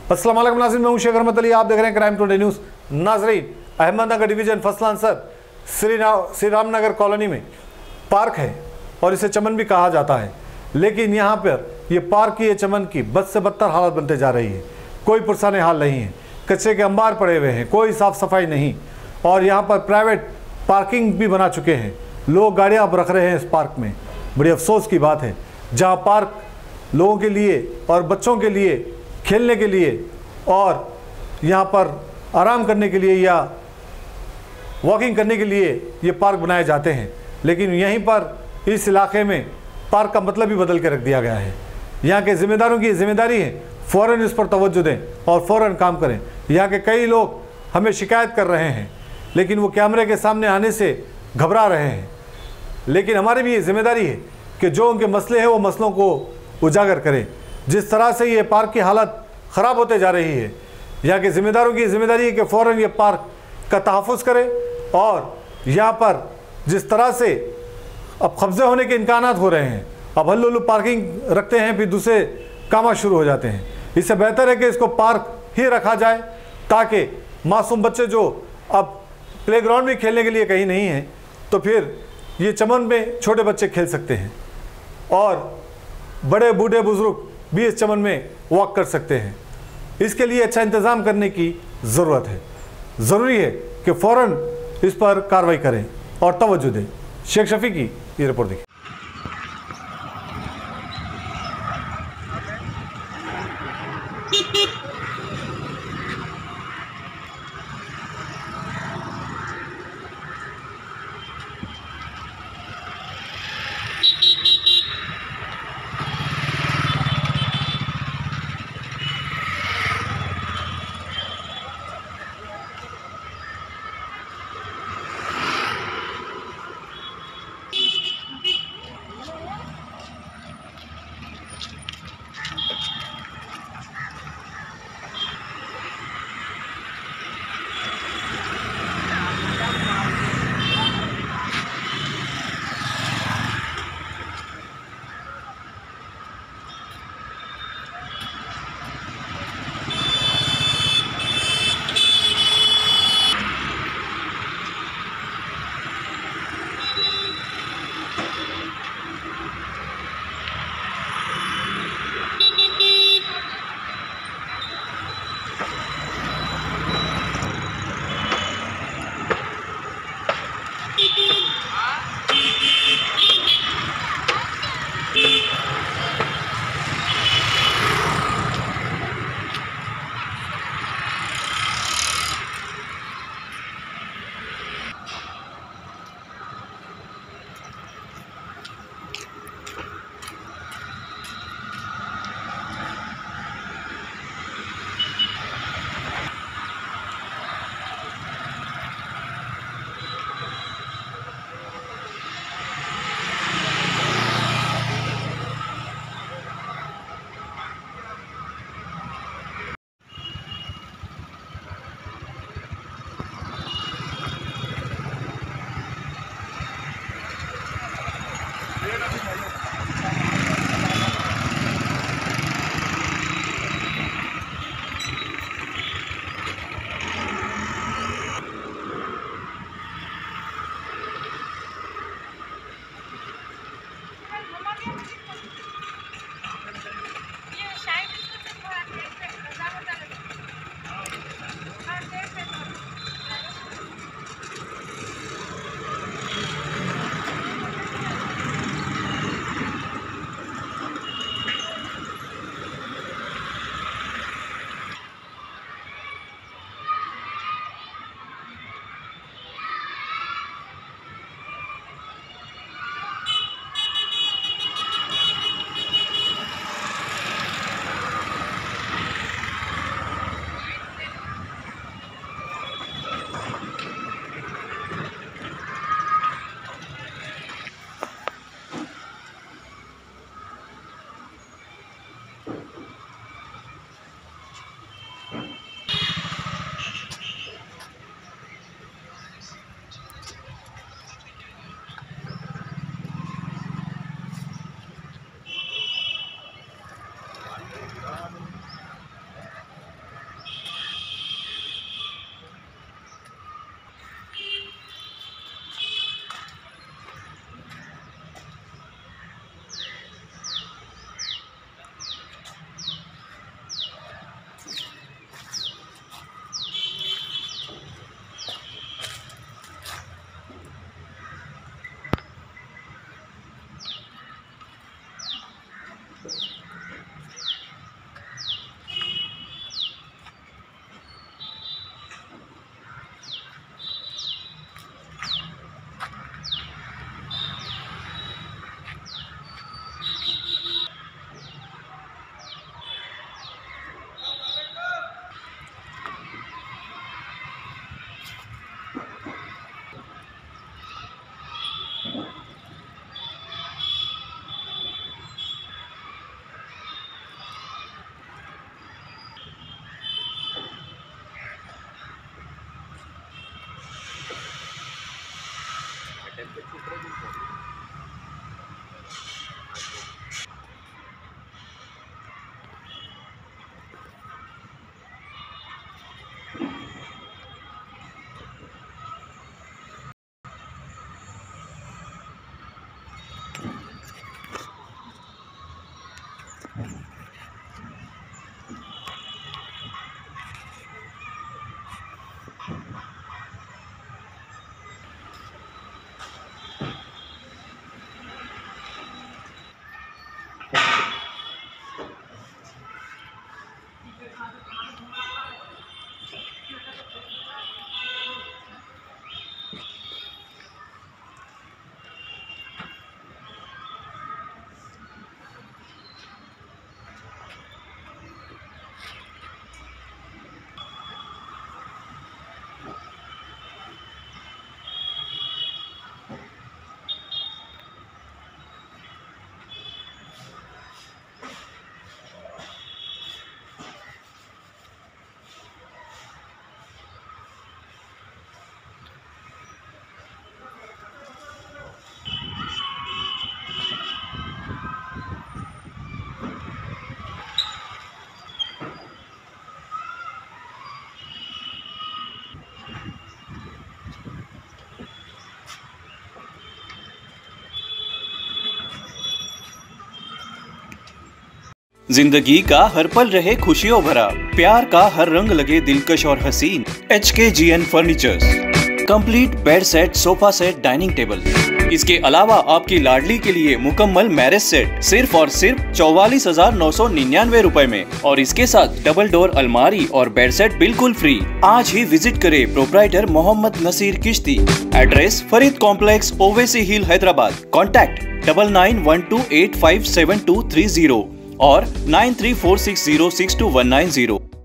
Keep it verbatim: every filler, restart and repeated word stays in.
अस्सलाम वालेकुम नाज़रीन, मैं हूं शेख रहमत अली, आप देख रहे हैं क्राइम टुडे न्यूज़। नाज़रीन, अहमदनगर डिवीज़न फसला अंसर श्री श्री रामनगर कॉलोनी में पार्क है और इसे चमन भी कहा जाता है, लेकिन यहाँ पर ये पार्क की, ये चमन की बद से बदतर हालत बनते जा रही है। कोई पुरसाने हाल नहीं है, कचरे के अंबार पड़े हुए हैं, कोई साफ़ सफाई नहीं, और यहाँ पर प्राइवेट पार्किंग भी बना चुके हैं। लोग गाड़ियाँ अब रख रहे हैं इस पार्क में। बड़ी अफसोस की बात है, जहाँ पार्क लोगों के लिए और बच्चों के लिए खेलने के लिए और यहाँ पर आराम करने के लिए या वॉकिंग करने के लिए ये पार्क बनाए जाते हैं, लेकिन यहीं पर इस इलाके में पार्क का मतलब ही बदल के रख दिया गया है। यहाँ के ज़िम्मेदारों की जिम्मेदारी है फ़ौरन इस पर तवज्जो दें और फ़ौरन काम करें। यहाँ के कई लोग हमें शिकायत कर रहे हैं, लेकिन वो कैमरे के सामने आने से घबरा रहे हैं। लेकिन हमारी भी ये जिम्मेदारी है कि जो उनके मसले हैं वो मसलों को उजागर करें। जिस तरह से ये पार्क की हालत ख़राब होते जा रही है, यहाँ के ज़िम्मेदारों की जिम्मेदारी है कि फ़ौरन ये पार्क का तहफ़्फ़ुज़ करें। और यहाँ पर जिस तरह से अब कब्ज़े होने के इम्कानात हो रहे हैं, अब हल्लुल्लु पार्किंग रखते हैं फिर दूसरे काम शुरू हो जाते हैं। इससे बेहतर है कि इसको पार्क ही रखा जाए, ताकि मासूम बच्चे जो अब प्लेग्राउंड भी खेलने के लिए कहीं नहीं है, तो फिर ये चमन में छोटे बच्चे खेल सकते हैं और बड़े बूढ़े बुज़ुर्ग भी इस चमन में वॉक कर सकते हैं। इसके लिए अच्छा इंतज़ाम करने की ज़रूरत है। ज़रूरी है कि फ़ौरन इस पर कार्रवाई करें और तवज्जो दें। शेख शफी की ये रिपोर्ट देखिए। जिंदगी का हर पल रहे खुशियों भरा, प्यार का हर रंग लगे दिलकश और हसीन। H K G N furnitures, complete bed set, sofa set, dining table. इसके अलावा आपकी लाडली के लिए मुकम्मल मैरिज सेट सिर्फ और सिर्फ चौवालीस हजार नौ सौ निन्यानवे रूपए में, और इसके साथ डबल डोर अलमारी और बेड सेट बिल्कुल फ्री। आज ही विजिट करे proprietor Mohammad Naseer Kishti. Address Farid complex, Owaisi hill, Hyderabad. Contact double nine one two eight five seven two three zero और nine three four six zero six two one nine zero.